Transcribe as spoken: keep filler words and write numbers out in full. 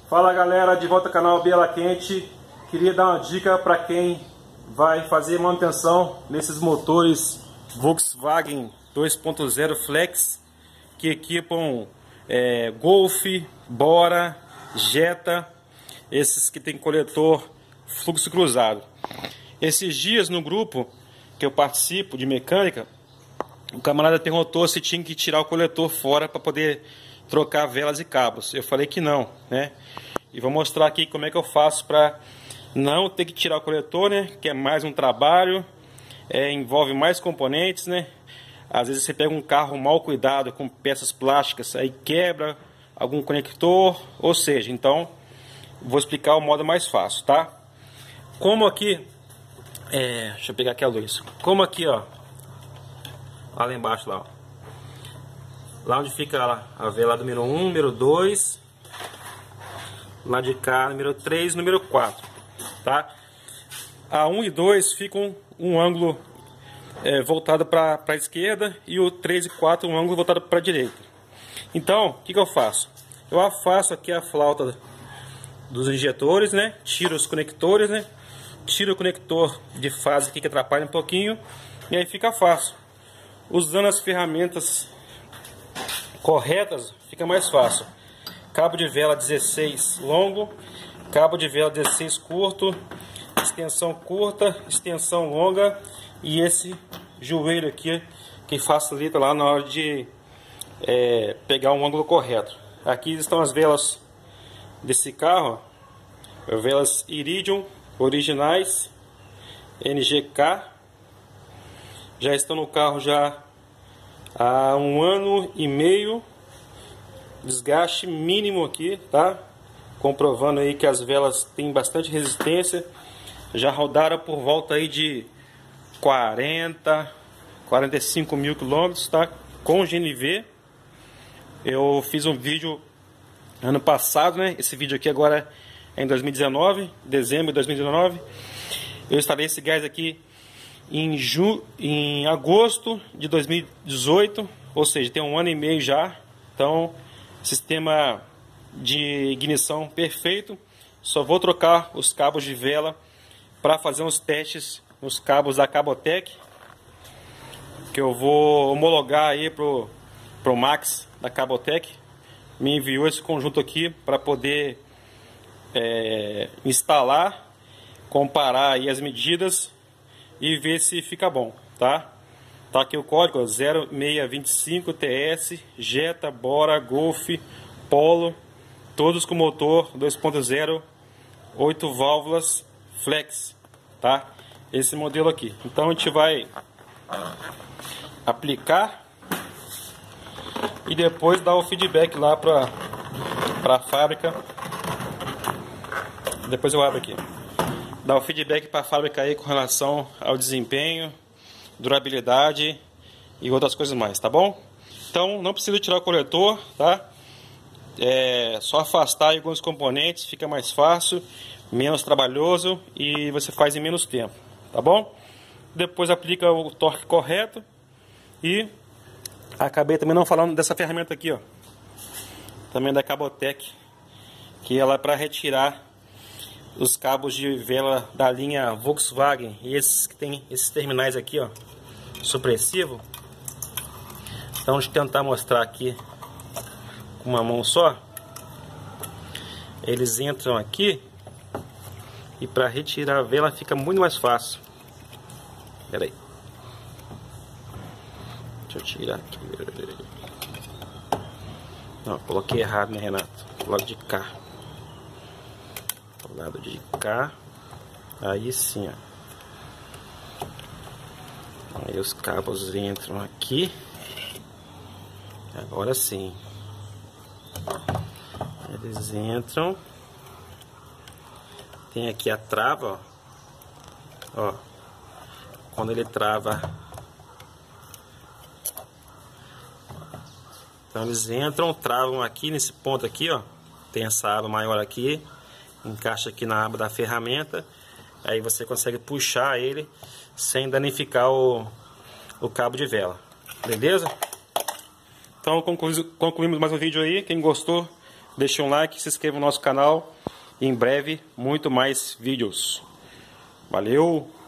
Fala galera, de volta ao canal Biela Quente. Queria dar uma dica para quem vai fazer manutenção nesses motores Volkswagen dois ponto zero Flex que equipam é, Golf, Bora, Jetta, esses que tem coletor fluxo cruzado. Esses dias no grupo que eu participo de mecânica, o camarada perguntou se tinha que tirar o coletor fora para poder trocar velas e cabos. Eu falei que não, né? E vou mostrar aqui como é que eu faço para não ter que tirar o coletor, né? Que é mais um trabalho, é, envolve mais componentes, né? Às vezes você pega um carro mal cuidado com peças plásticas, aí quebra algum conector, ou seja, então vou explicar o modo mais fácil, tá? Como aqui, é, deixa eu pegar aqui a luz. Como aqui, ó, lá embaixo, lá, ó. Lá onde fica a vela número um, número dois, lá de cá, número três, número quatro, tá? A um e dois ficam um ângulo é, voltado para a esquerda e o três e quatro um ângulo voltado para a direita. Então, o que, que eu faço? Eu afasto aqui a flauta dos injetores, né? Tiro os conectores, né? Tiro o conector de fase aqui que atrapalha um pouquinho e aí fica fácil. Usando as ferramentas corretas fica mais fácil. Cabo de vela dezesseis longo, cabo de vela dezesseis curto, extensão curta, extensão longa e esse joelho aqui que facilita lá na hora de é, pegar um ângulo correto. Aqui estão as velas desse carro, velas Iridium originais N G K, já estão no carro já há um ano e meio, desgaste mínimo aqui, tá? Comprovando aí que as velas têm bastante resistência, já rodaram por volta aí de quarenta, quarenta e cinco mil quilômetros, tá? Com G N V. Eu fiz um vídeo ano passado, né? Esse vídeo aqui agora é em dois mil e dezenove, dezembro de dois mil e dezenove. Eu instalei esse gás aqui em, ju... em agosto de dois mil e dezoito, ou seja, tem um ano e meio já. Então, sistema de ignição perfeito. Só vou trocar os cabos de vela para fazer uns testes nos cabos da Cabotec, que eu vou homologar aí pro, pro Max da Cabotec. Me enviou esse conjunto aqui para poder é, instalar, comparar aí as medidas e ver se fica bom, tá? Tá aqui o código zero seis dois cinco T S, Jetta, Bora, Golf, Polo, todos com motor dois ponto zero, oito válvulas Flex, tá? Esse modelo aqui. Então a gente vai aplicar e depois dar o feedback lá para para a fábrica. Depois eu abro aqui. Dar o feedback para a fábrica aí com relação ao desempenho, durabilidade e outras coisas mais, tá bom? Então não precisa tirar o coletor, tá? É só afastar alguns componentes, fica mais fácil, menos trabalhoso e você faz em menos tempo, tá bom? Depois aplica o torque correto e acabei também não falando dessa ferramenta aqui, ó, também da Cabotec, que ela é para retirar os cabos de vela da linha Volkswagen, e esses que tem esses terminais aqui, ó, supressivo. Então deixa eu tentar mostrar aqui com uma mão só. Eles entram aqui e para retirar a vela fica muito mais fácil. Espera aí, deixa eu tirar aqui. Não, coloquei errado, né, Renato? Do lado de cá. Do lado de cá. Aí sim, ó. Aí os cabos entram aqui. Agora sim. Eles entram. Tem aqui a trava, ó. Ó. Quando ele trava, então eles entram, travam aqui nesse ponto aqui, ó. Tem essa aba maior aqui, encaixa aqui na aba da ferramenta. Aí você consegue puxar ele sem danificar o, o cabo de vela, beleza? Então conclu, concluímos mais um vídeo aí. Quem gostou, deixe um like, se inscreva no nosso canal. E em breve, muito mais vídeos. Valeu!